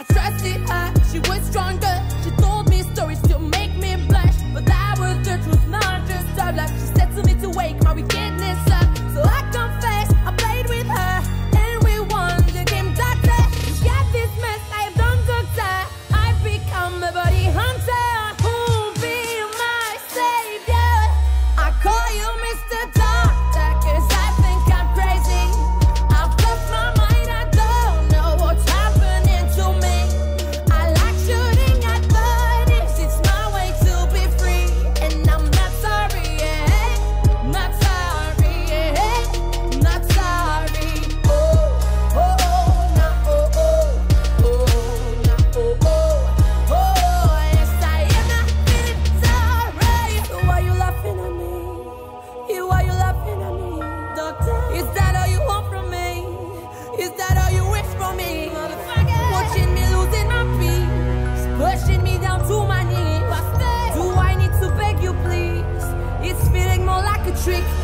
I trusted her, she was stronger. She told me stories to make me blush, but that was the truth, not just her bluff. She said to me to wake my wickedness up, so I confess I played with her, and we won the game, doctor. You got this mess, I have done, doctor. I've become a body hunter. Who'll be my savior? I call you Mr. Doctor, 'cause I think I'm crazy. I've lost my mind, I don't know what's happening to me. I like shooting at bodies, it's my way to be free. And I'm not sorry, yeah, not sorry, yeah, not sorry. Oh, oh, oh, no, oh, oh, oh, no, oh, oh, oh, yes, I am not feeling sorry. So why you laughing at me? Why you laughing at me, doctor? Is that all you want from me? Is that all you wish from me? Watching me losing my peace, pushing me down to my knees. Do I need to beg you, please? It's feeling more like a trick.